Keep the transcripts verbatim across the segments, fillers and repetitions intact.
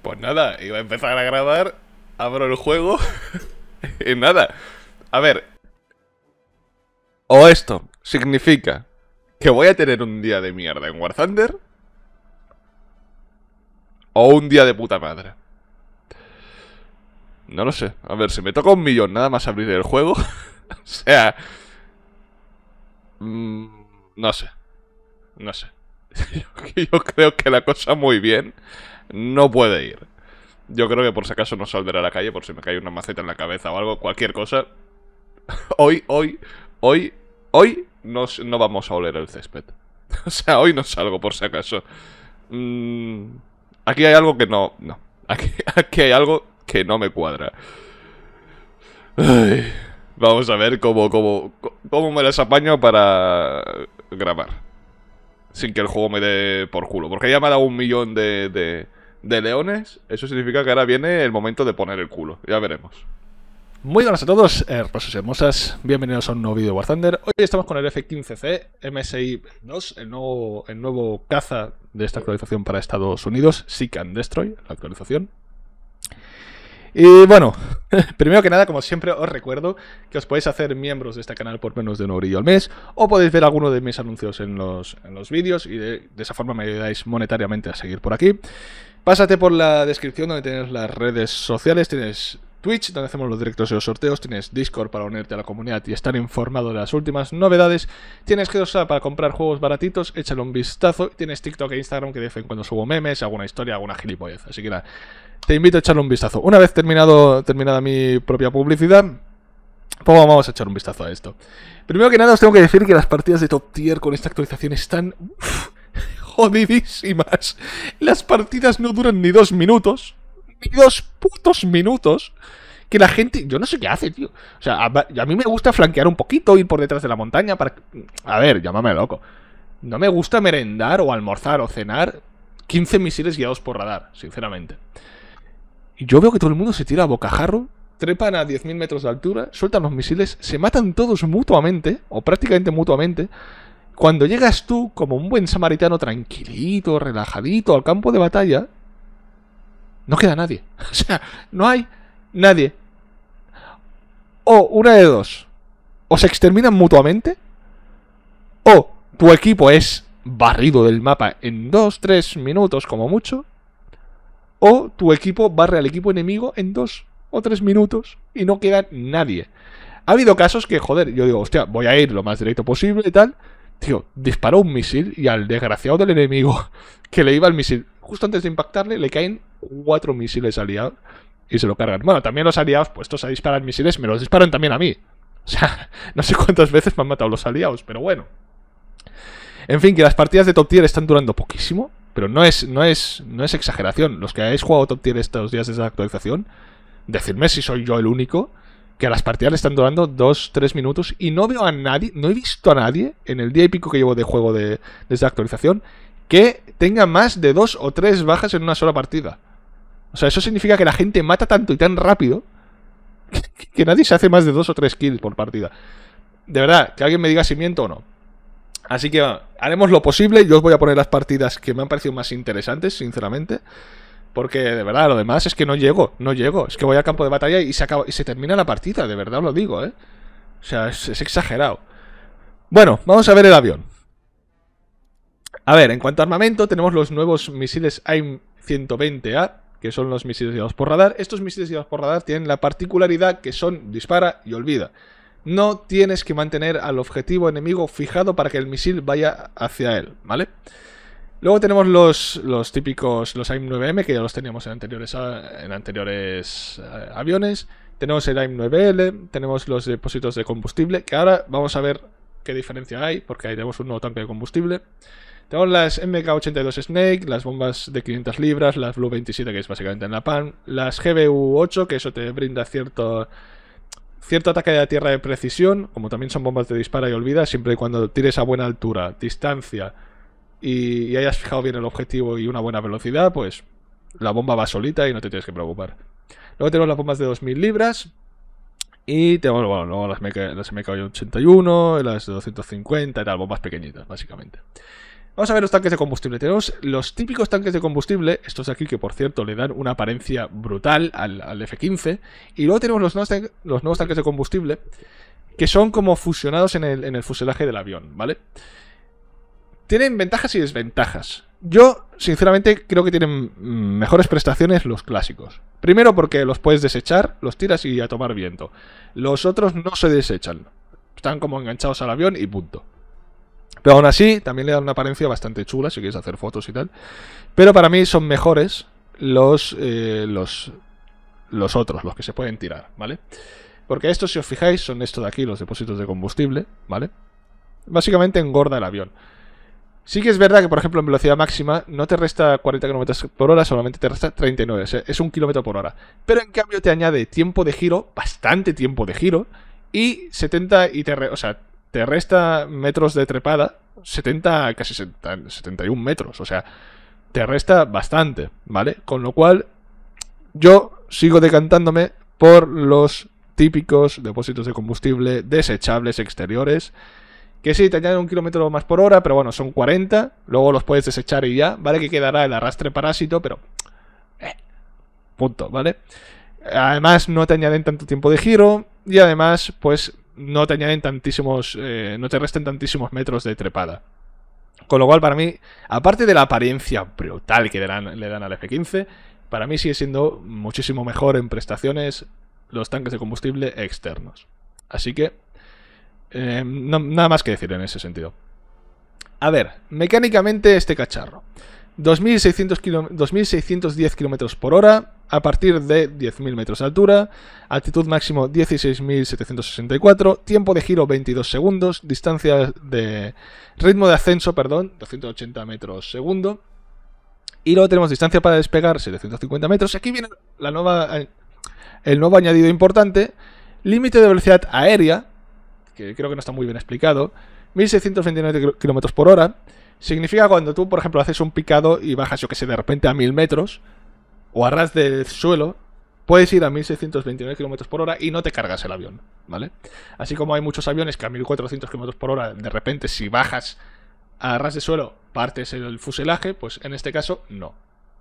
Pues nada, iba a empezar a grabar, abro el juego y nada. A ver, o esto significa que voy a tener un día de mierda en War Thunder, o un día de puta madre. No lo sé. A ver, si me toca un millón nada más abrir el juego, o sea... Mmm, no sé. No sé. Yo, yo creo que la cosa muy bien no puede ir. Yo creo que por si acaso no saldré a la calle, por si me cae una maceta en la cabeza o algo, cualquier cosa. Hoy, hoy, hoy, hoy no, no vamos a oler el césped. O sea, hoy no salgo por si acaso. Mm, aquí hay algo que no... No. Aquí, aquí hay algo que no me cuadra. Ay, vamos a ver cómo, cómo, cómo me las apaño para grabar sin que el juego me dé por culo. Porque ya me ha dado un millón de, de, de leones. Eso significa que ahora viene el momento de poner el culo. Ya veremos. Muy buenas a todos, hermosos y hermosas. Bienvenidos a un nuevo vídeo de War Thunder. Hoy estamos con el F quince C M S I dos, el nuevo, el nuevo caza de esta actualización para Estados Unidos. Seek and Destroy, la actualización. Y bueno, primero que nada, como siempre, os recuerdo que os podéis hacer miembros de este canal por menos de un eurillo al mes, o podéis ver alguno de mis anuncios en los, en los vídeos y de, de esa forma me ayudáis monetariamente a seguir por aquí. Pásate por la descripción donde tienes las redes sociales, tienes Twitch, donde hacemos los directos y los sorteos, tienes Discord para unirte a la comunidad y estar informado de las últimas novedades, tienes G dos A para comprar juegos baratitos, échale un vistazo, y tienes TikTok e Instagram que de vez en cuando subo memes, alguna historia, alguna gilipollez, así que nada, te invito a echarle un vistazo. Una vez terminado, terminada mi propia publicidad, pues vamos a echar un vistazo a esto. Primero que nada os tengo que decir que las partidas de top tier con esta actualización están uf, jodidísimas. Las partidas no duran ni dos minutos. Ni dos putos minutos. Que la gente... Yo no sé qué hace, tío. O sea, a, a mí me gusta flanquear un poquito, ir por detrás de la montaña para... A ver, llámame loco. No me gusta merendar o almorzar o cenar quince misiles guiados por radar, sinceramente. Y yo veo que todo el mundo se tira a bocajarro, trepan a diez mil metros de altura, sueltan los misiles, se matan todos mutuamente, o prácticamente mutuamente. Cuando llegas tú, como un buen samaritano tranquilito, relajadito, al campo de batalla, no queda nadie. O sea, no hay nadie. O una de dos. O se exterminan mutuamente, o tu equipo es barrido del mapa en dos tres minutos como mucho, o tu equipo barre al equipo enemigo en dos o tres minutos y no queda nadie. Ha habido casos que, joder, yo digo, hostia, voy a ir lo más directo posible y tal. Tío, disparó un misil y al desgraciado del enemigo que le iba el misil, justo antes de impactarle, le caen cuatro misiles aliados y se lo cargan. Bueno, también los aliados puestos a disparar misiles me los disparan también a mí. O sea, no sé cuántas veces me han matado los aliados, pero bueno. En fin, que las partidas de top tier están durando poquísimo. Pero no es, no es, no es exageración. Los que hayáis jugado top tier estos días desde la actualización, decidme si soy yo el único, que las partidas le están durando dos tres minutos y no veo a nadie, no he visto a nadie en el día y pico que llevo de juego de, desde la actualización que tenga más de dos o tres bajas en una sola partida. O sea, eso significa que la gente mata tanto y tan rápido que, que nadie se hace más de dos o tres kills por partida. De verdad, que alguien me diga si miento o no. Así que bueno, haremos lo posible. Yo os voy a poner las partidas que me han parecido más interesantes, sinceramente. Porque de verdad, lo demás es que no llego, no llego. Es que voy al campo de batalla y se acaba y se termina la partida, de verdad os lo digo, ¿eh? O sea, es, es exagerado. Bueno, vamos a ver el avión. A ver, en cuanto a armamento, tenemos los nuevos misiles A I M ciento veinte A, que son los misiles guiados por radar. Estos misiles guiados por radar tienen la particularidad que son dispara y olvida. No tienes que mantener al objetivo enemigo fijado para que el misil vaya hacia él, ¿vale? Luego tenemos los, los típicos, los A I M nueve M, que ya los teníamos en anteriores, en anteriores eh, aviones. Tenemos el A I M nueve L, tenemos los depósitos de combustible, que ahora vamos a ver qué diferencia hay, porque ahí tenemos un nuevo tanque de combustible. Tenemos las M K ochenta y dos Snake, las bombas de quinientas libras, las Blue veintisiete, que es básicamente en la P A M, las G B U ocho, que eso te brinda cierto... Cierto ataque de tierra de precisión, como también son bombas de dispara y olvida, siempre y cuando tires a buena altura, distancia y, y hayas fijado bien el objetivo y una buena velocidad, pues la bomba va solita y no te tienes que preocupar. Luego tenemos las bombas de dos mil libras y tenemos, bueno, luego las, M K, las M K ochenta y uno, las de doscientos cincuenta y tal, bombas pequeñitas, básicamente. Vamos a ver los tanques de combustible. Tenemos los típicos tanques de combustible, estos de aquí que por cierto le dan una apariencia brutal al, al F quince. Y luego tenemos los nuevos, los nuevos tanques de combustible que son como fusionados en el, en el fuselaje del avión, ¿vale? Tienen ventajas y desventajas. Yo, sinceramente, creo que tienen mejores prestaciones los clásicos. Primero porque los puedes desechar, los tiras y a tomar viento. Los otros no se desechan. Están como enganchados al avión y punto. Pero aún así, también le dan una apariencia bastante chula si quieres hacer fotos y tal. Pero para mí son mejores los, eh, los, los otros, los que se pueden tirar, ¿vale? Porque estos, si os fijáis, son estos de aquí, los depósitos de combustible, ¿vale? Básicamente engorda el avión. Sí que es verdad que, por ejemplo, en velocidad máxima no te resta cuarenta kilómetros por hora, solamente te resta treinta y nueve, es un kilómetro por hora. Pero en cambio te añade tiempo de giro, bastante tiempo de giro, y setenta y te, re, o sea, te resta metros de trepada, setenta, casi setenta y uno metros, o sea, te resta bastante, ¿vale? Con lo cual, yo sigo decantándome por los típicos depósitos de combustible desechables exteriores, que sí, te añaden un kilómetro más por hora, pero bueno, son cuarenta. Luego los puedes desechar y ya. Vale que quedará el arrastre parásito, pero... Eh, punto, ¿vale? Además, no te añaden tanto tiempo de giro. Y además, pues, no te añaden tantísimos... Eh, no te resten tantísimos metros de trepada. Con lo cual, para mí, aparte de la apariencia brutal que le dan, le dan al F quince, para mí sigue siendo muchísimo mejor en prestaciones los tanques de combustible externos. Así que... Eh, no, nada más que decir en ese sentido. A ver, mecánicamente este cacharro dos mil seiscientos diez kilómetros por hora a partir de diez mil metros de altura, altitud máximo dieciséis mil setecientos sesenta y cuatro, tiempo de giro veintidós segundos, distancia de ritmo de ascenso, perdón, doscientos ochenta metros segundo, y luego tenemos distancia para despegar setecientos cincuenta metros. Aquí viene la nueva, el nuevo añadido importante, límite de velocidad aérea, que creo que no está muy bien explicado, mil seiscientos veintinueve kilómetros por hora. Significa cuando tú, por ejemplo, haces un picado y bajas, yo que sé, de repente a mil metros, o a ras del suelo, puedes ir a mil seiscientos veintinueve kilómetros por hora y no te cargas el avión, ¿vale? Así como hay muchos aviones que a mil cuatrocientos kilómetros por hora, de repente, si bajas a ras de suelo, partes el fuselaje, pues en este caso, no.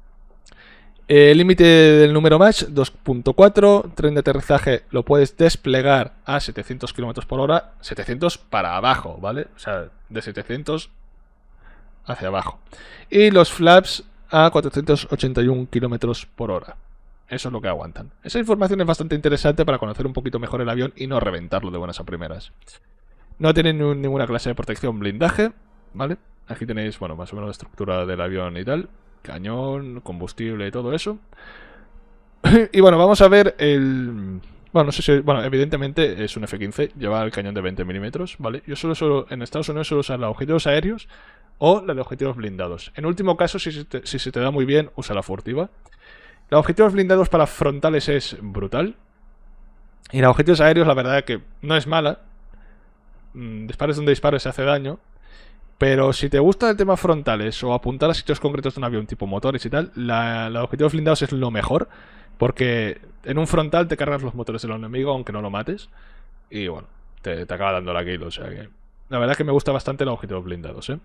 El límite del número Mach, dos punto cuatro. Tren de aterrizaje lo puedes desplegar a setecientos kilómetros por hora. setecientos para abajo, ¿vale? O sea, de setecientos hacia abajo. Y los flaps a cuatrocientos ochenta y uno kilómetros por hora. Eso es lo que aguantan. Esa información es bastante interesante para conocer un poquito mejor el avión y no reventarlo de buenas a primeras. No tienen ninguna clase de protección blindaje, ¿vale? Aquí tenéis, bueno, más o menos la estructura del avión y tal. Cañón, combustible y todo eso. Y bueno, vamos a ver el... Bueno, no sé si... Bueno, evidentemente es un F quince, lleva el cañón de veinte milímetros, ¿vale? Yo solo, solo en Estados Unidos suelo usar la de objetivos aéreos o la de objetivos blindados. En último caso, si se te, si se te da muy bien, usa la furtiva. La de objetivos blindados para frontales es brutal. Y la de objetivos aéreos, la verdad es que no es mala. Dispares donde dispares se hace daño. Pero si te gusta el tema frontales o apuntar a sitios concretos de un avión, tipo motores y tal, la, la de objetivos blindados es lo mejor. Porque en un frontal te cargas los motores del enemigo, aunque no lo mates. Y bueno, te, te acaba dando la kill. O sea que la verdad es que me gusta bastante los objetivos blindados, ¿eh?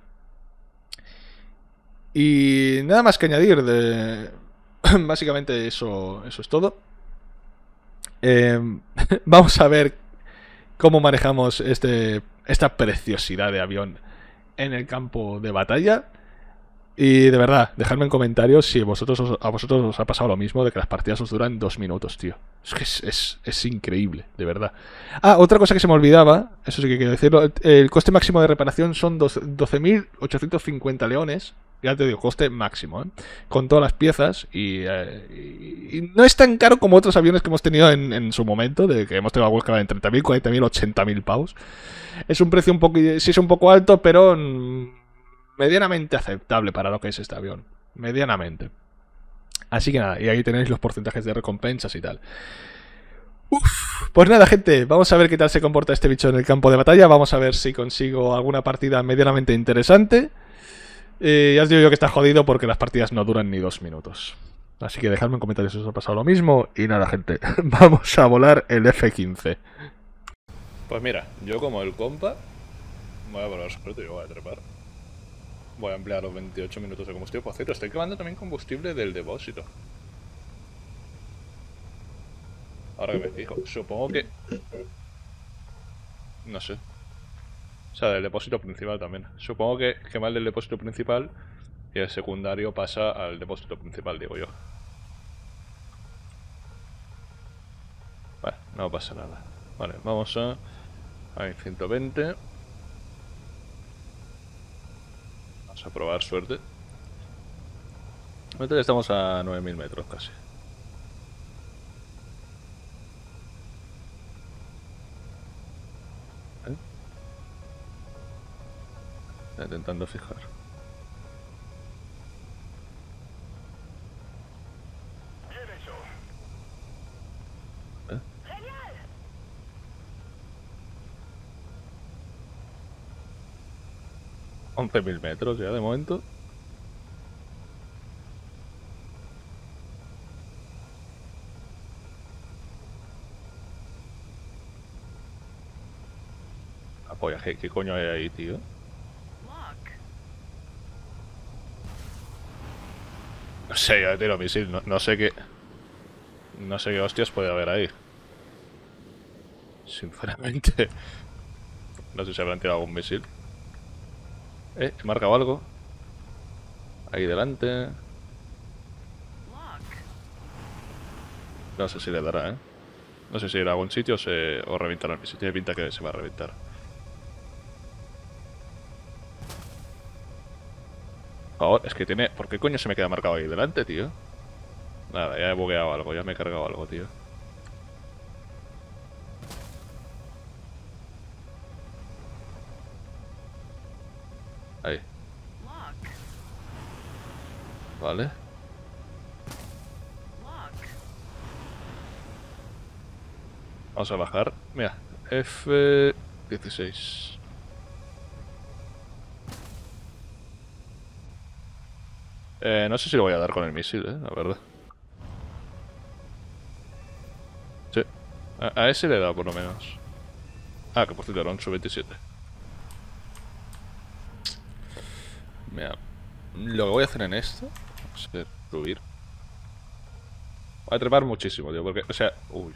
Y nada más que añadir. De... Básicamente eso, eso es todo. Eh, vamos a ver cómo manejamos este, esta preciosidad de avión en el campo de batalla. Y de verdad, dejadme en comentarios si vosotros os, a vosotros os ha pasado lo mismo, de que las partidas os duran dos minutos, tío. Es que es, es, es increíble, de verdad. Ah, otra cosa que se me olvidaba, eso sí que quiero decirlo, el, el coste máximo de reparación son doce mil ochocientos cincuenta leones. Ya te digo, coste máximo, ¿eh? Con todas las piezas y, eh, y, y no es tan caro como otros aviones que hemos tenido en, en su momento, de que hemos tenido algunos que valen treinta mil, cuarenta mil, ochenta mil pavos. Es un precio un poco, sí es un poco alto, pero mm, medianamente aceptable para lo que es este avión. Medianamente. Así que nada, y ahí tenéis los porcentajes de recompensas y tal. Uf, pues nada, gente, vamos a ver qué tal se comporta este bicho en el campo de batalla. Vamos a ver si consigo alguna partida medianamente interesante. Eh, ya os digo yo que está jodido porque las partidas no duran ni dos minutos. Así que dejadme en comentarios si os ha pasado lo mismo. Y nada, gente, vamos a volar el F quince. Pues mira, yo como el compa voy a volar suelto y yo voy a trepar. Voy a emplear los veintiocho minutos de combustible. Por cierto, estoy quemando también combustible del depósito. Ahora que me fijo, supongo que... No sé. O sea, del depósito principal también. Supongo que quemar del depósito principal y el secundario pasa al depósito principal, digo yo. Vale, no pasa nada. Vale, vamos a... a ciento veinte. Vamos a probar suerte. Ahorita ya estamos a nueve mil metros casi. ¿Eh? Estoy intentando fijar. ¿Eh? once mil metros ya de momento. Apoya, ¿qué, ¿qué coño hay ahí, tío? No sé, yo tiro misil, no, no sé qué... No sé qué hostias puede haber ahí. Sinceramente. No sé si habrán tirado algún misil. Eh, he marcado algo. Ahí delante. No sé si le dará, eh. No sé si irá a algún sitio o, se... o reventará el misil. Tiene pinta que se va a reventar. Por favor, es que tiene... ¿Por qué coño se me queda marcado ahí delante, tío? Nada, ya he bugueado algo, ya me he cargado algo, tío. Ahí. Vale. Vamos a bajar. Mira, F dieciséis. Eh, no sé si lo voy a dar con el misil, eh, la verdad. Sí. A, a ese le he dado por lo menos. Ah, que por cierto era un sub veintisiete. Mira, lo que voy a hacer en esto es subir. Voy a trepar muchísimo, tío, porque, o sea, uy.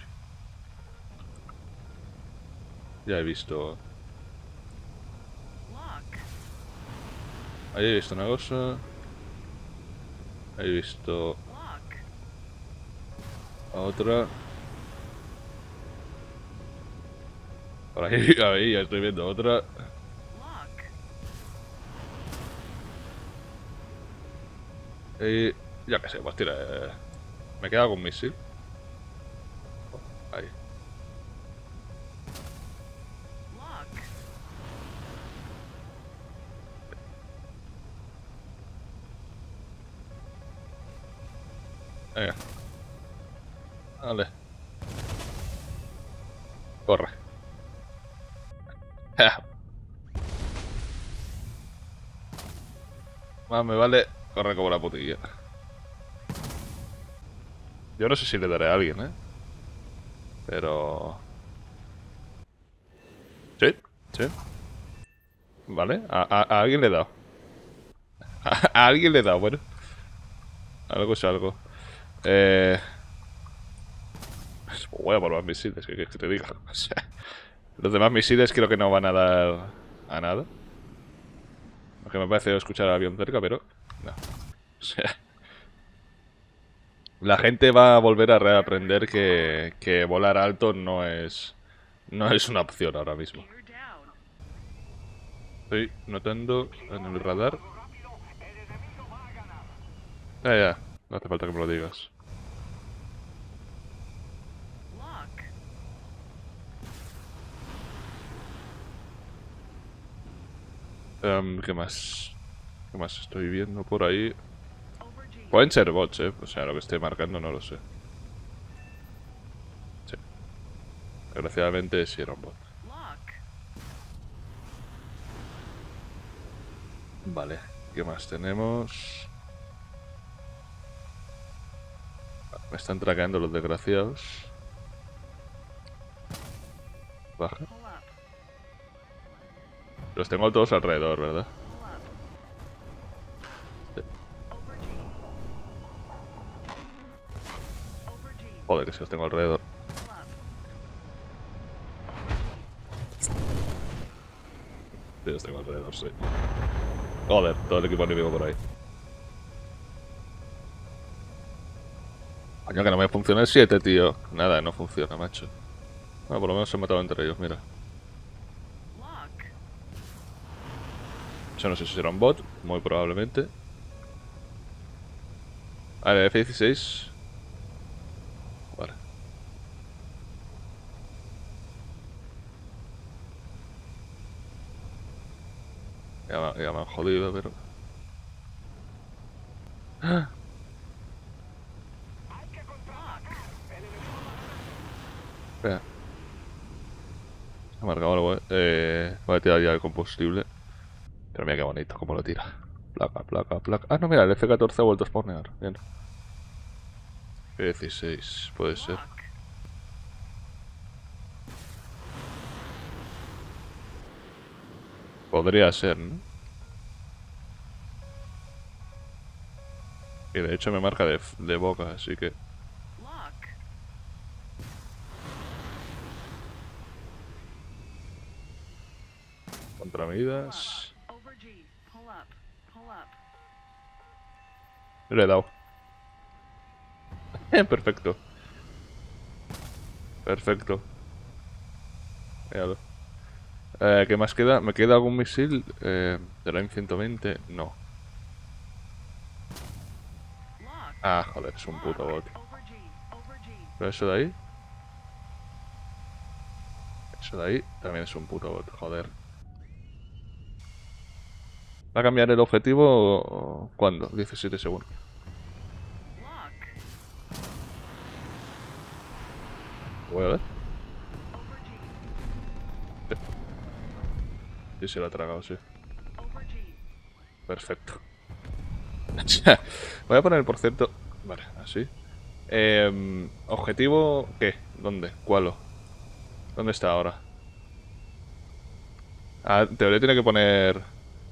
Ya he visto. Ahí he visto una cosa. Ahí he visto otra. Por ahí, ahí ya estoy viendo otra. Y ya que sé, pues tira. Eh, me queda algún misil. Ahí. Venga. Vale. Corre. Más me vale corre como la putilla. Yo no sé si le daré a alguien, ¿eh? Pero... Sí, sí. Vale, a, a, a alguien le he dado. A, a alguien le he dado, bueno. Algo es algo. Eh... Voy a por más misiles, que, que te digo. O sea, los demás misiles creo que no van a dar a nada. Aunque me parece escuchar al avión cerca, pero... No. O sea... La gente va a volver a reaprender que, que volar alto no es... No es una opción ahora mismo. Estoy notando en el radar... Ya, ya. No hace falta que me lo digas. Um, ¿Qué más? ¿Qué más estoy viendo por ahí? Pueden ser bots, eh. O sea, lo que estoy marcando no lo sé. Sí. Desgraciadamente sí era un bot. Vale. ¿Qué más tenemos? Me están traqueando los desgraciados. Baja. Los tengo todos alrededor, ¿verdad? Joder, que si los tengo alrededor. Sí, los tengo alrededor, sí. Joder, todo el equipo enemigo por ahí. Coño, que no me funciona el siete, tío. Nada, no funciona, macho. Bueno, por lo menos se han matado entre ellos, mira. Yo no sé si será un bot, muy probablemente. Vale, F dieciséis. Vale. Ya me, ya me han jodido, pero... ¡Ah! Espera. Ha marcado algo, eh. eh. Voy a tirar ya el combustible. Pero mira qué bonito, cómo lo tira. Placa, placa, placa. Ah, no, mira, el F catorce ha vuelto a spawnear. Bien. F dieciséis, puede ser. Podría ser, ¿no? Y de hecho me marca de, de boca, así que... Contramedidas. Le he dado. Perfecto. Perfecto. Míralo. Eh, ¿Qué más queda? ¿Me queda algún misil? Eh, ¿De la M ciento veinte? No. Ah, joder, es un puto bot. ¿Pero eso de ahí? Eso de ahí también es un puto bot, joder. ¿Va a cambiar el objetivo? ¿Cuándo? diecisiete segundos. Voy a ver. Sí, se lo ha tragado, sí. Perfecto. Voy a poner, por cierto... Vale, así. Eh, ¿Objetivo qué? ¿Dónde? ¿Cuál? ¿Dónde está ahora? Ah, en teoría tiene que poner...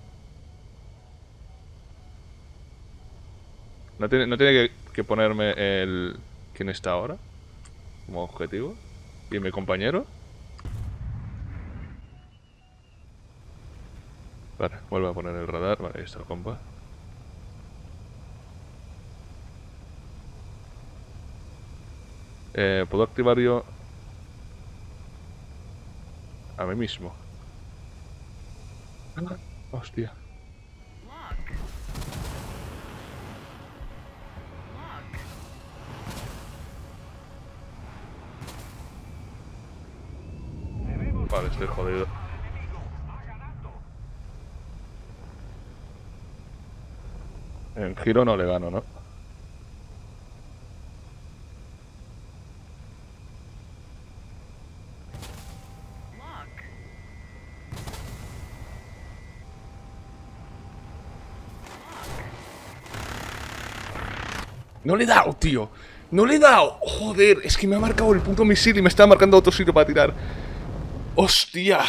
No tiene, no tiene que, que ponerme el... ¿Quién está ahora? Como objetivo. ¿Y mi compañero? Vale, vuelvo a poner el radar. Vale, ahí está el compa. Eh, ¿Puedo activar yo a mí mismo? Ah, hostia. Vale, estoy jodido. En giro no le gano, ¿no? No le he dado, tío. No le he dado. Joder, es que me ha marcado el puto misil y me está marcando otro sitio para tirar. Hostia.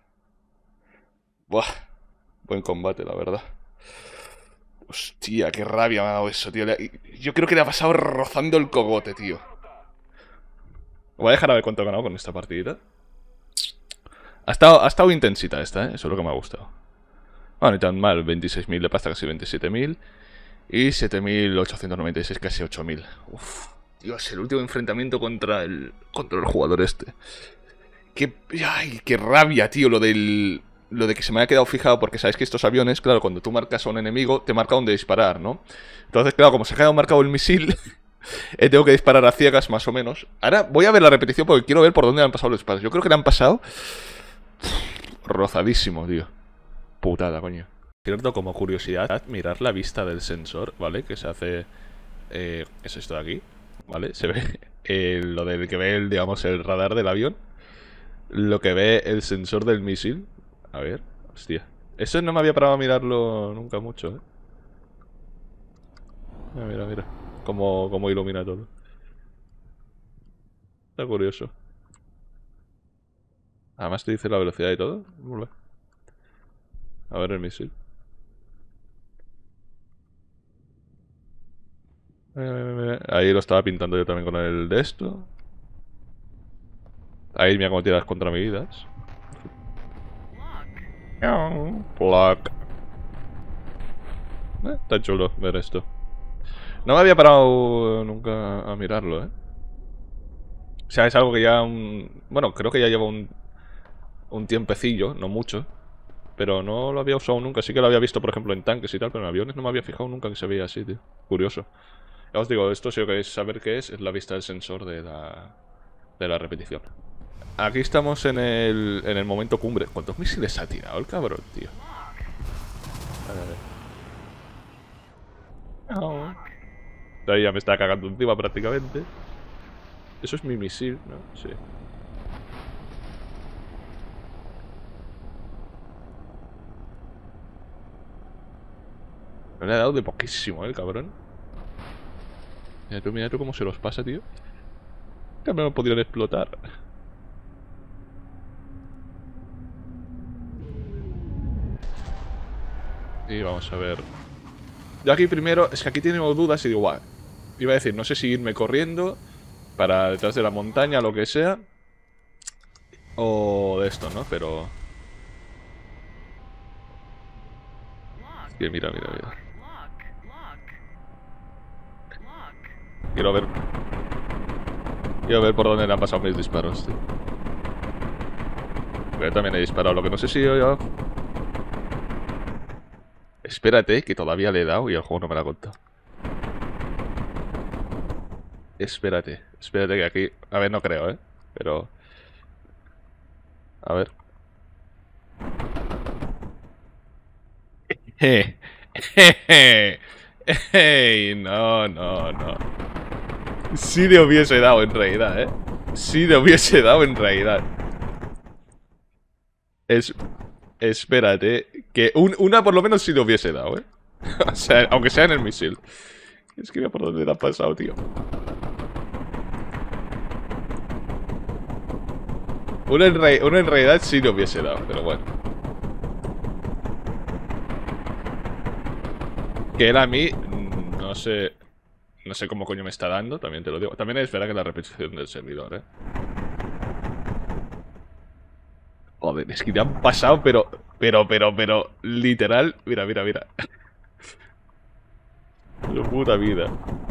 Buah. Buen combate, la verdad. Hostia, qué rabia me ha dado eso, tío. Yo creo que le ha pasado rozando el cogote, tío. Voy a dejar a ver cuánto he ganado con esta partidita. Ha estado, ha estado intensita esta, ¿eh? Eso es lo que me ha gustado. Bueno, ni tan mal. veintiséis mil de pasta, casi veintisiete mil. Y siete mil ochocientos noventa y seis, casi ocho mil. Uf, Dios, el último enfrentamiento contra el, contra el jugador este. Qué, ay, qué rabia, tío, lo del... Lo de que se me haya quedado fijado, porque sabéis que estos aviones, claro, cuando tú marcas a un enemigo, te marca dónde disparar, ¿no? Entonces, claro, como se ha quedado marcado el misil, eh, tengo que disparar a ciegas, más o menos. Ahora voy a ver la repetición porque quiero ver por dónde le han pasado los disparos. Yo creo que le han pasado... rozadísimo, tío. Putada, coño. Cierto, como curiosidad, mirar la vista del sensor, ¿vale? Que se hace... Eh, es esto de aquí, ¿vale? Se ve eh, lo del que ve, el, digamos, el radar del avión. Lo que ve el sensor del misil. A ver, hostia. Eso no me había parado a mirarlo nunca mucho, ¿eh? Mira, mira, mira. Cómo, cómo ilumina todo. Está curioso. Además te dice la velocidad y todo. Muy bien. A ver el misil. Eh, ahí lo estaba pintando yo también con el de esto. Ahí mira cómo tiras contra mi vidas. Pluck. Eh, está chulo ver esto. No me había parado nunca a mirarlo, ¿eh? O sea, es algo que ya... Un... Bueno, creo que ya lleva un, un tiempecillo, no mucho. Pero no lo había usado nunca. Sí que lo había visto, por ejemplo, en tanques y tal, pero en aviones no me había fijado nunca que se veía así, tío. Curioso. Ya os digo, esto si lo queréis saber qué es, es la vista del sensor de la, de la repetición. Aquí estamos en el, en el momento cumbre. ¿Cuántos misiles ha tirado el cabrón, tío? A ver, a ver. Oh. Ahí ya me está cagando encima prácticamente. Eso es mi misil, ¿no? Sí. Me le ha dado de poquísimo, ¿eh, el cabrón? Mira tú, mira tú cómo se los pasa, tío. Que me lo podrían explotar. Y vamos a ver. Yo aquí primero, es que aquí tengo dudas y digo, guau. Iba a decir, no sé si irme corriendo para detrás de la montaña, lo que sea. O de esto, ¿no? Pero... Que mira, mira, mira. Quiero ver... Quiero ver por dónde le han pasado mis disparos, tío. Yo también he disparado, lo que no sé si yo... yo... Espérate, que todavía le he dado y el juego no me lo ha contado. Espérate, espérate que aquí... A ver, no creo, ¿eh? Pero... A ver... Eh, eh, eh, no, no, no. Sí le hubiese dado en realidad, ¿eh? Sí le hubiese dado en realidad. Es... Espérate, que un, una por lo menos sí le hubiese dado, ¿eh? O sea, aunque sea en el misil. Es que mira por dónde le ha pasado, tío. Una en, re una en realidad sí le hubiese dado, pero bueno. Que él a mí, no sé... No sé cómo coño me está dando, también te lo digo. También es verdad que la repetición del servidor, ¿eh? Joder, es que te han pasado, pero... Pero, pero, pero... Literal... Mira, mira, mira. Su puta vida.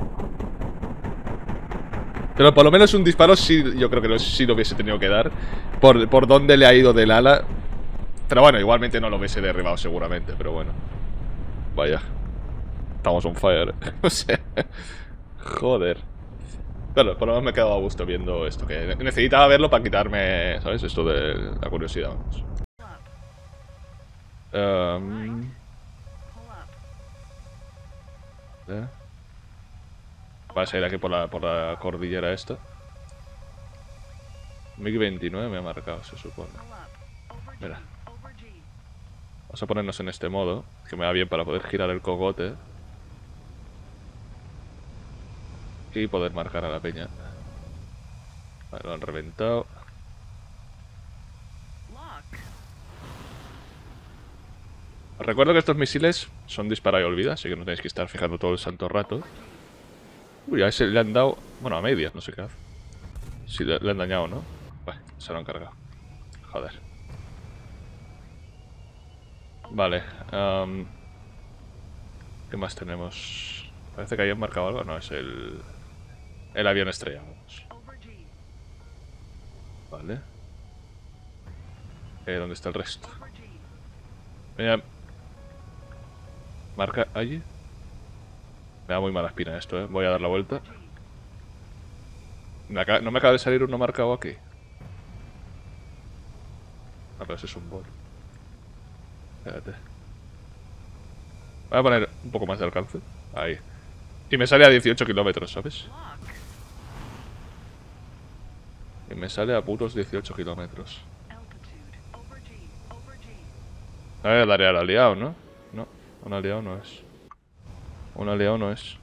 Pero por lo menos un disparo sí... Yo creo que no, sí lo hubiese tenido que dar. Por, por dónde le ha ido del ala. Pero bueno, igualmente no lo hubiese derribado seguramente, pero bueno. Vaya. Estamos on fire. O sea... Joder. Pero por lo menos me he quedado a gusto viendo esto. Que necesitaba verlo para quitarme, ¿sabes? Esto de la curiosidad, vamos. Um, ¿eh? Va a ser aquí por la, por la cordillera esta. MiG veintinueve me ha marcado, se supone. Mira. Vamos a ponernos en este modo, que me va bien para poder girar el cogote. Y poder marcar a la peña. Vale, lo han reventado. Os recuerdo que estos misiles son dispara y olvida, así que no tenéis que estar fijando todo el santo rato. Uy, a ese le han dado... Bueno, a medias, no sé qué hace. Sí, le, le han dañado, ¿no? Vale, se lo han cargado. Joder. Vale. Um, ¿Qué más tenemos? Parece que hayan marcado algo. No, es el... El avión estrellado. Vale. Eh, ¿dónde está el resto? Mira. Marca allí. Me da muy mala espina esto, eh. Voy a dar la vuelta. Me acaba... No me acaba de salir uno marcado aquí. Ah, pero ese es un bot. Espérate. Voy a poner un poco más de alcance. Ahí. Y me sale a dieciocho kilómetros, ¿sabes? Y me sale a putos dieciocho kilómetros. A ver, el área al aliado, ¿no? No, un aliado no es. Un aliado no es.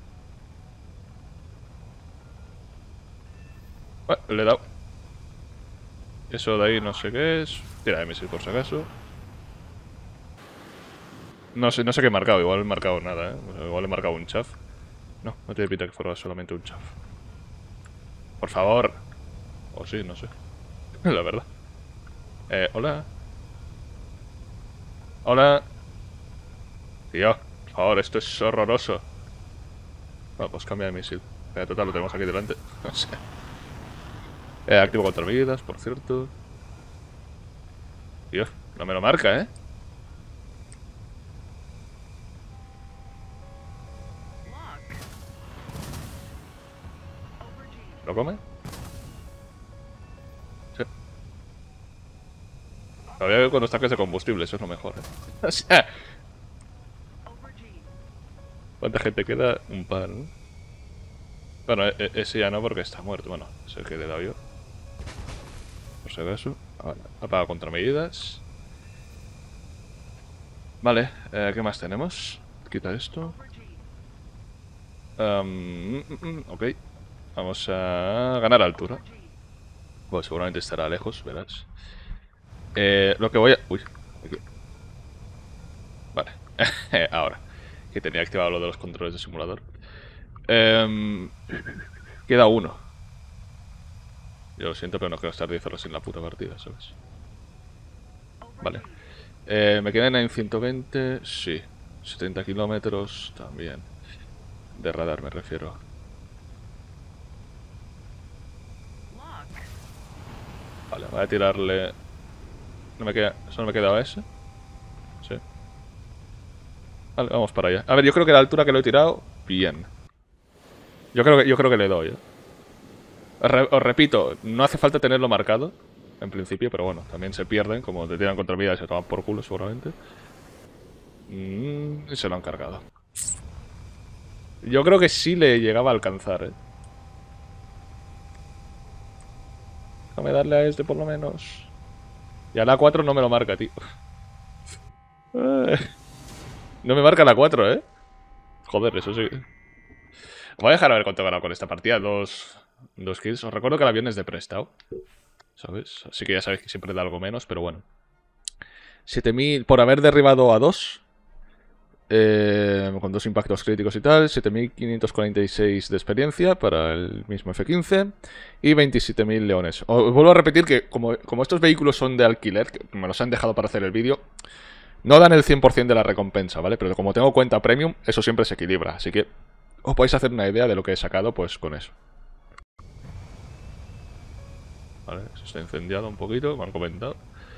Bueno, le he dado. Eso de ahí no sé qué es. Tira de misil por si acaso. No sé, no sé qué he marcado. Igual he marcado nada, ¿eh? Igual he marcado un chaff. No, no tiene pinta que fuera solamente un chaff. Por favor. O sí, no sé. La verdad. Eh, hola. Hola. Tío, por favor, esto es horroroso. Bueno, pues cambia de misil. Eh, total, lo tenemos aquí delante. No sé. Eh, activo contravidas, por cierto. Tío, no me lo marca, ¿eh? ¿Lo come? Sí. Todavía con los tanques de combustible, eso es lo mejor, ¿eh? O sea, ¿cuánta gente queda? Un par, ¿no? Bueno, e e ese ya no porque está muerto. Bueno, es el que le he dado yo. Por si acaso. Ahora, apaga contramedidas. Vale, eh, ¿qué más tenemos? Quita esto. Um, mm, mm, ok. Vamos a ganar altura. Bueno, seguramente estará lejos, verás. Eh, lo que voy a... Uy. Aquí. Vale. Ahora. Que tenía activado lo de los controles de simulador. Eh, queda uno. Yo lo siento, pero no quiero estar diez horas en la puta partida, ¿sabes? Vale. Eh, me quedan en ciento veinte. Sí. setenta kilómetros también. De radar me refiero. Vale, voy a tirarle... No me queda... Solo me quedaba ese. Sí. Vale, vamos para allá. A ver, yo creo que la altura que lo he tirado... Bien. Yo creo que, yo creo que le doy, ¿eh? Os, re os repito, no hace falta tenerlo marcado. En principio, pero bueno, también se pierden. Como te tiran contra vida y se toman por culo seguramente. Mm, y se lo han cargado. Yo creo que sí le llegaba a alcanzar, ¿eh? Déjame darle a este por lo menos. Y a la cuatro no me lo marca, tío. No me marca la cuatro, ¿eh? Joder, eso sí. Voy a dejar a ver cuánto he ganado con esta partida. Dos, dos kills. Os recuerdo que el avión es de prestado, ¿sabes? Así que ya sabéis que siempre da algo menos, pero bueno. siete mil por haber derribado a dos. Eh, con dos impactos críticos y tal. siete mil quinientos cuarenta y seis de experiencia para el mismo F quince. Y veintisiete mil leones. Os vuelvo a repetir que como, como estos vehículos son de alquiler, que me los han dejado para hacer el vídeo, no dan el cien por cien de la recompensa, ¿vale? Pero como tengo cuenta premium, eso siempre se equilibra. Así que os podéis hacer una idea de lo que he sacado, pues, con eso. Vale, se está incendiado un poquito, me han comentado.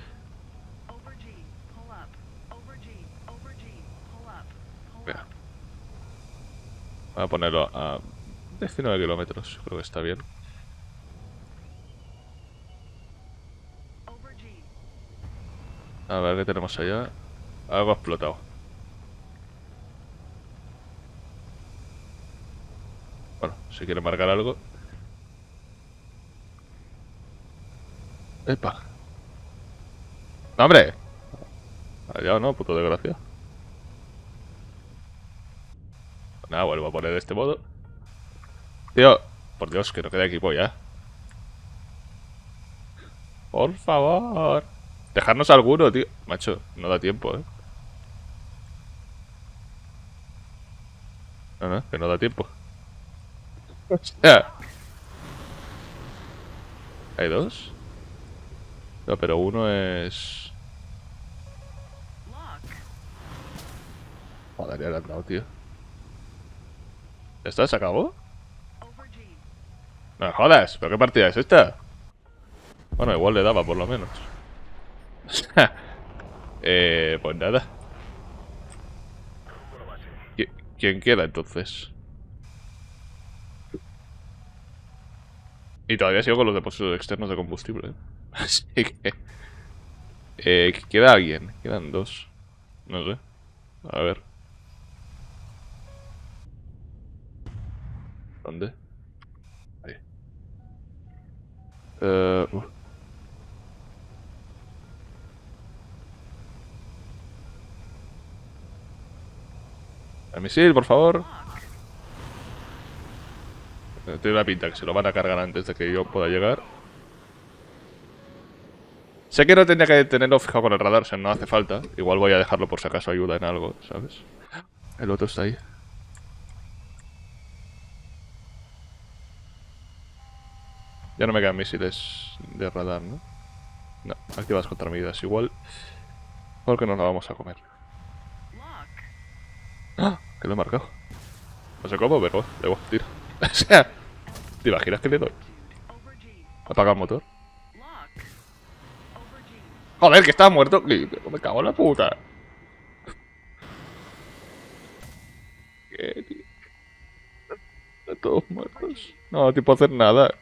Mira. Voy a ponerlo a diecinueve kilómetros, creo que está bien. A ver, ¿qué tenemos allá? Algo ha explotado. Bueno, si quiere marcar algo. ¡Epa! ¡No, hombre! Allá no, puto desgracia. Nada, vuelvo a poner de este modo. Tío, por Dios, que no queda equipo ya. Por favor. Dejarnos alguno, tío. Macho, no da tiempo, eh. No, no, que no da tiempo. O sea, ¿hay dos? No, pero uno es... Joder, ya le han dado, tío. ¿Ya está? ¿Se acabó? No me jodas, ¿pero qué partida es esta? Bueno, igual le daba por lo menos. eh, pues nada. ¿Qui- ¿Quién queda entonces? Y todavía sigo con los depósitos externos de combustible, ¿eh? Así que... Eh, ¿queda alguien? Quedan dos. No sé. A ver. ¿Dónde? Ahí. Eh... Uh. El misil, por favor. Tiene una pinta que se lo van a cargar antes de que yo pueda llegar. Sé que no tendría que tenerlo fijado con el radar, o sea, no hace falta. Igual voy a dejarlo por si acaso ayuda en algo, ¿sabes? El otro está ahí. Ya no me quedan misiles de radar, ¿no? No, activas contramedidas igual. Porque nos la vamos a comer. ¡Ah! Que lo he marcado. No sé cómo, pero debo tiro. O sea, ¿te imaginas que le doy? Apaga el motor. Joder, que estaba muerto. Me cago en la puta. ¿Qué, tío? Están todos muertos. No, no puedo hacer nada.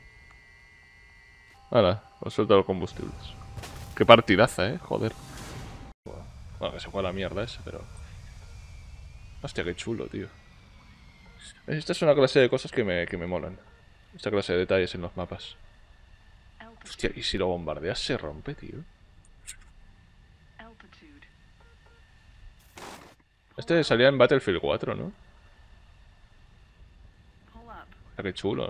Ahora, os suelto los combustibles. Qué partidaza, eh, joder. Bueno, que se fue a la mierda ese, pero... Hostia, qué chulo, tío. Esta es una clase de cosas que me, que me molan. Esta clase de detalles en los mapas. Hostia, y si lo bombardeas se rompe, tío. Este salía en Battlefield cuatro, ¿no? Hostia, qué chulo.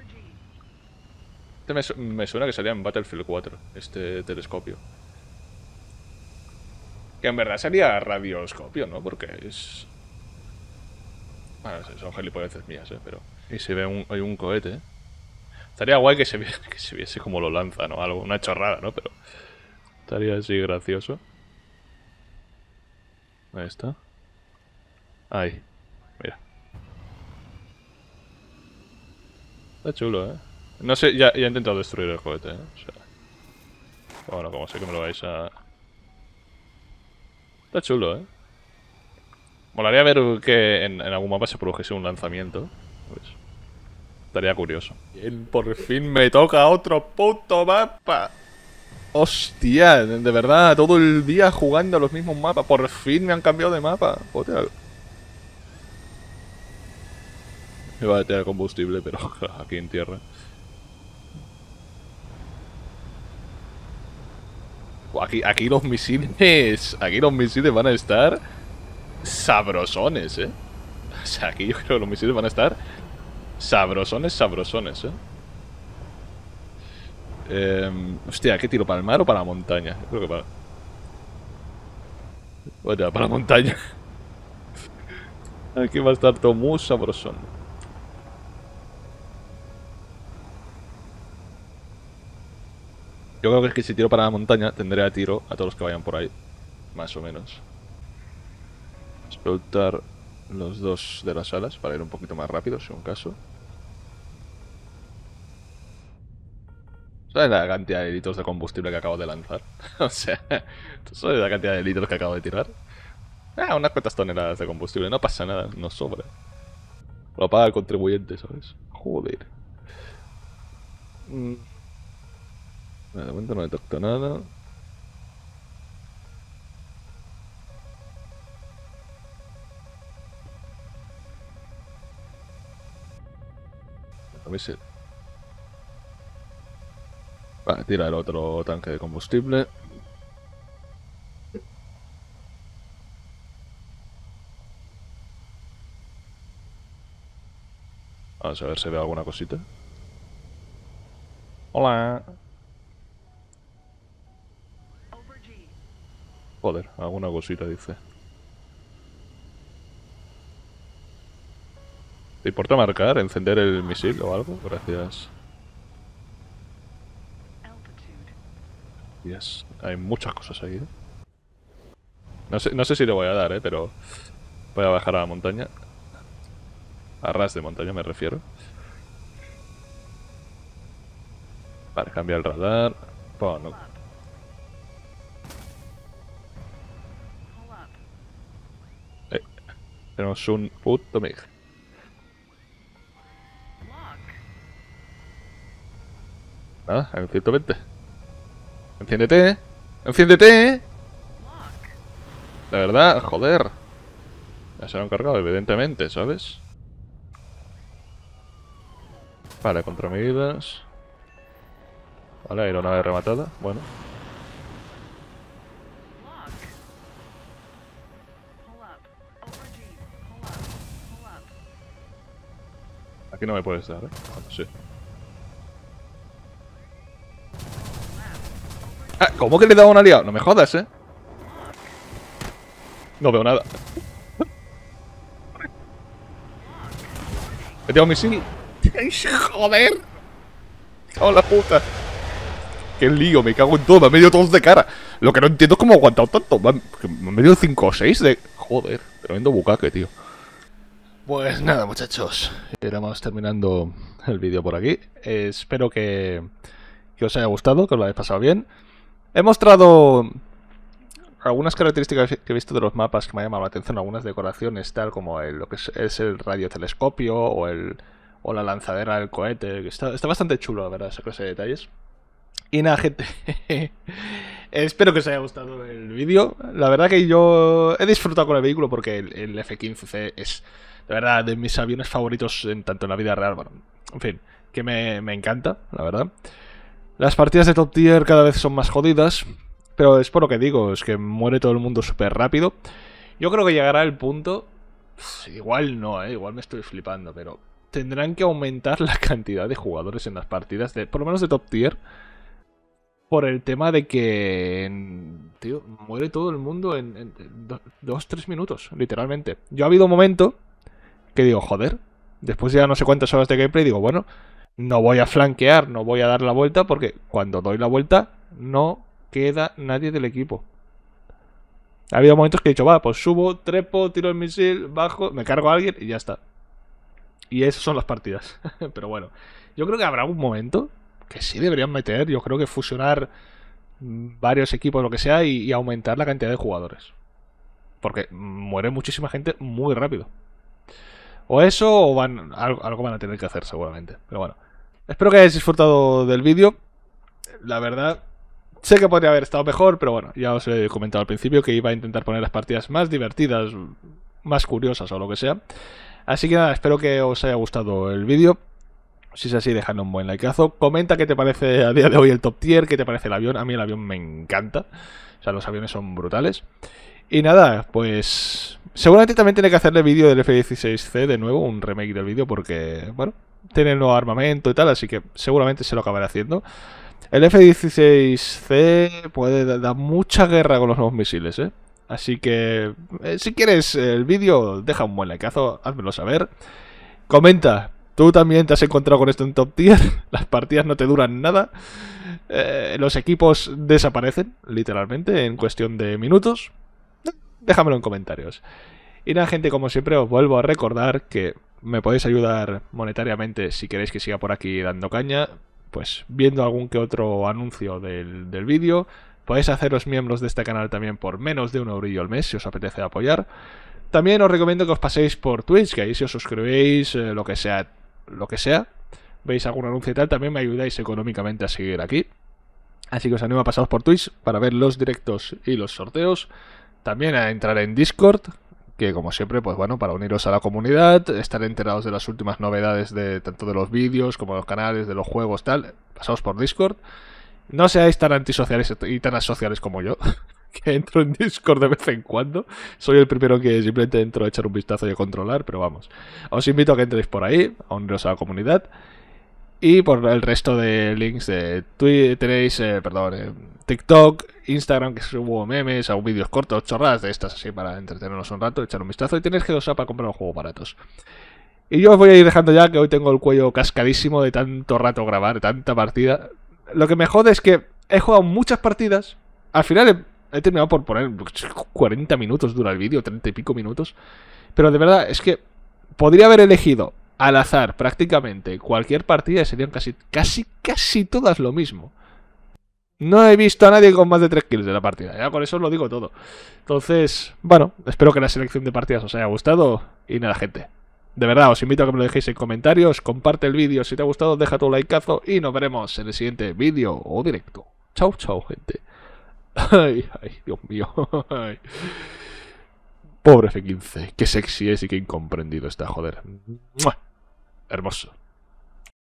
Este me, su me suena que salía en Battlefield cuatro, este telescopio. Que en verdad sería radioscopio, ¿no? Porque es... Bueno, son gilipolleces mías, ¿eh? Pero... Y se ve un, hay un cohete, ¿eh? Estaría guay que se, viese, que se viese como lo lanzan o algo. Una chorrada, ¿no? Pero... Estaría así gracioso. Ahí está. Ahí. Mira. Está chulo, ¿eh? No sé, ya, ya he intentado destruir el cohete, ¿eh? O sea... Bueno, como sé que me lo vais a... Está chulo, ¿eh? Molaría ver que en, en algún mapa se produjese un lanzamiento. Pues, estaría curioso. Bien, por fin me toca otro puto mapa. Hostia, de verdad, todo el día jugando a los mismos mapas. Por fin me han cambiado de mapa. Joder. Me va a tener combustible, pero aquí en tierra. Aquí, aquí los misiles. Aquí los misiles van a estar sabrosones, eh. O sea, aquí yo creo que los misiles van a estar sabrosones, sabrosones, eh. eh hostia, ¿qué tiro? ¿Para el mar o para la montaña? Yo creo que para... Bueno, para la montaña. Aquí va a estar todo muy sabrosón. Yo creo que es que si tiro para la montaña tendré a tiro a todos los que vayan por ahí. Más o menos. Explotar los dos de las alas para ir un poquito más rápido, si un caso. ¿Sabes la cantidad de litros de combustible que acabo de lanzar? O sea, ¿tú sabes la cantidad de litros que acabo de tirar? Ah, unas cuantas toneladas de combustible, no pasa nada, nos sobra. Lo paga el contribuyente, ¿sabes? Joder. Mm. De momento no detecto nada. A ver si... Vale, tira el otro tanque de combustible. Vamos a ver si ve alguna cosita. Hola. Joder, alguna cosita dice. ¿Te importa marcar, encender el misil o algo? Gracias. Yes. Hay muchas cosas ahí, ¿eh? No sé, no sé si le voy a dar, ¿eh? Pero voy a bajar a la montaña. A ras de montaña me refiero. Vale, cambia el radar. Oh, no. Eh, tenemos un puto mig. Nada, en ciento veinte. Enciéndete, ¿eh? Enciéndete, ¿eh? De verdad, joder. Ya se lo han cargado, evidentemente, ¿sabes? Vale, contramedidas. Vale, aeronave rematada. Bueno. Aquí no me puedes dar, ¿eh? Bueno, sí. Ah, ¿cómo que le he dado un aliado? No me jodas, ¿eh? No veo nada. ¿He tirado un misil? ¡Joder! cago en la puta. Qué lío, me cago en todo, me ha medio todos de cara. Lo que no entiendo es cómo ha aguantado tanto. Me ha medio cinco o seis de... Joder, tremendo bucaque, tío. Pues nada, muchachos, iremos terminando el vídeo por aquí. Eh, espero que, que os haya gustado, que os lo hayáis pasado bien. He mostrado algunas características que he visto de los mapas que me han llamado la atención, algunas decoraciones, tal como el, lo que es, es el radiotelescopio o, el, o la lanzadera del cohete, que está, está bastante chulo, la verdad, esa clase de detalles. Y nada, gente, espero que os haya gustado el vídeo. La verdad que yo he disfrutado con el vehículo porque el, el F quince C es, de verdad, de mis aviones favoritos en tanto en la vida real, bueno, en fin, que me, me encanta, la verdad. Las partidas de top tier cada vez son más jodidas, pero es por lo que digo, es que muere todo el mundo súper rápido. Yo creo que llegará el punto, igual no, eh, igual me estoy flipando, pero tendrán que aumentar la cantidad de jugadores en las partidas, de, por lo menos de top tier, por el tema de que, tío, muere todo el mundo en, en, en do, dos, tres minutos, literalmente. Yo ha habido un momento que digo, joder, después de ya no sé cuántas horas de gameplay, digo, bueno, no voy a flanquear, no voy a dar la vuelta, porque cuando doy la vuelta no queda nadie del equipo. Ha habido momentos que he dicho, va, pues subo, trepo, tiro el misil, bajo, me cargo a alguien y ya está. Y esas son las partidas. Pero bueno, yo creo que habrá un momento que sí deberían meter, yo creo que fusionar varios equipos, lo que sea, y, y aumentar la cantidad de jugadores. Porque muere muchísima gente muy rápido. O eso, o van algo, algo van a tener que hacer seguramente. Pero bueno, espero que hayáis disfrutado del vídeo. La verdad, sé que podría haber estado mejor, pero bueno, ya os he comentado al principio que iba a intentar poner las partidas más divertidas, más curiosas o lo que sea. Así que nada, espero que os haya gustado el vídeo. Si es así, dejadle un buen likeazo. Comenta qué te parece a día de hoy el top tier, qué te parece el avión. A mí el avión me encanta. O sea, los aviones son brutales. Y nada, pues seguramente también tiene que hacerle vídeo del F dieciséis C de nuevo, un remake del vídeo, porque, bueno, tiene el nuevo armamento y tal, así que seguramente se lo acabaré haciendo. El F dieciséis C puede dar mucha guerra con los nuevos misiles, ¿eh? Así que, eh, si quieres el vídeo, deja un buen likeazo, házmelo saber. Comenta, ¿tú también te has encontrado con esto en top tier? Las partidas no te duran nada. Eh, los equipos desaparecen, literalmente, en cuestión de minutos. Déjamelo en comentarios. Y nada, gente, como siempre os vuelvo a recordar que me podéis ayudar monetariamente si queréis que siga por aquí dando caña, pues viendo algún que otro anuncio del, del vídeo. Podéis haceros miembros de este canal también por menos de un eurillo al mes si os apetece apoyar. También os recomiendo que os paséis por Twitch, que ahí si os suscribís, eh, lo que sea, lo que sea, veis algún anuncio y tal, también me ayudáis económicamente a seguir aquí. Así que os animo a pasaros por Twitch para ver los directos y los sorteos. También a entrar en Discord, que como siempre, pues bueno, para uniros a la comunidad, estar enterados de las últimas novedades de tanto de los vídeos como de los canales, de los juegos, tal, pasaos por Discord. No seáis tan antisociales y tan asociales como yo, que entro en Discord de vez en cuando. Soy el primero que simplemente entro a echar un vistazo y a controlar, pero vamos. Os invito a que entréis por ahí, a uniros a la comunidad. Y por el resto de links de Twitter tenéis, eh, perdón, eh, TikTok, Instagram, que subo memes, hago vídeos cortos, chorradas de estas así para entretenernos un rato, echar un vistazo. Y tenéis G dos A para comprar los juegos baratos. Y yo os voy a ir dejando ya, que hoy tengo el cuello cascadísimo de tanto rato grabar, de tanta partida. Lo que me jode es que he jugado muchas partidas. Al final he, he terminado por poner cuarenta minutos dura el vídeo, treinta y pico minutos. Pero de verdad, es que podría haber elegido al azar prácticamente cualquier partida y serían casi, casi, casi todas lo mismo. No he visto a nadie con más de tres kills de la partida. Ya con eso os lo digo todo. Entonces, bueno, espero que la selección de partidas os haya gustado. Y nada, gente, de verdad, os invito a que me lo dejéis en comentarios. Comparte el vídeo si te ha gustado, deja tu likeazo. Y nos veremos en el siguiente vídeo o directo. Chao, chao, gente. Ay, ay, Dios mío. Ay. Pobre F quince. Qué sexy es y qué incomprendido está, joder. ¡Mua! Hermoso.